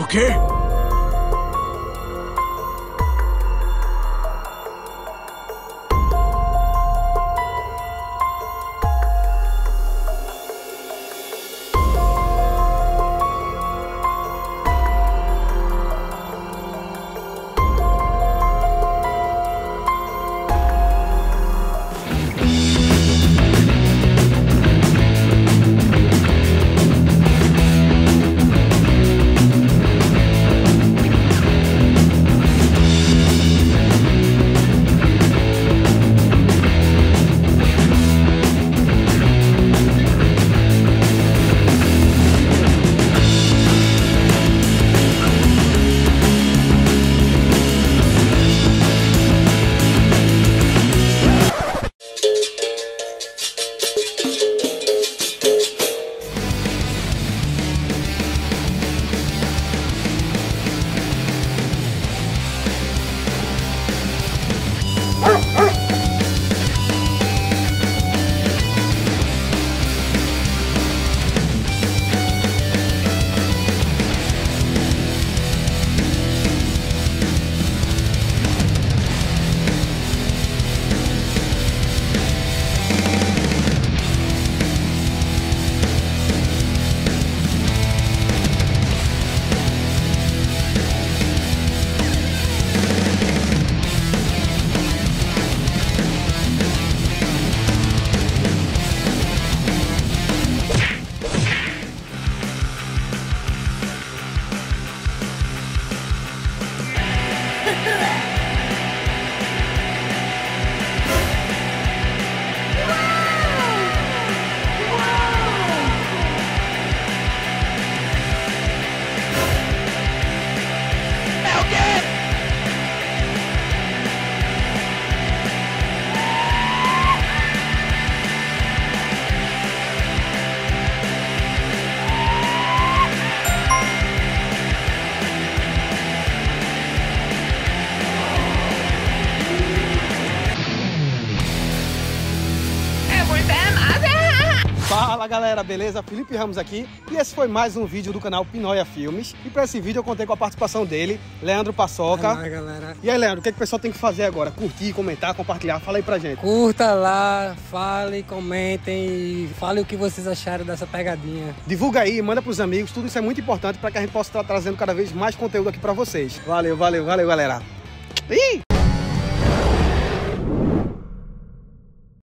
quê? Fala galera, beleza? Felipe Ramos aqui e esse foi mais um vídeo do canal Pinóia Filmes. E para esse vídeo eu contei com a participação dele, Leandro Paçoca. Olá, galera. E aí, Leandro, o que o pessoal tem que fazer agora? Curtir, comentar, compartilhar? Fala aí pra gente. Curta lá, fale, comentem e fale o que vocês acharam dessa pegadinha. Divulga aí, manda pros amigos, tudo isso é muito importante para que a gente possa estar trazendo cada vez mais conteúdo aqui para vocês. Valeu, valeu, valeu, galera. Ih!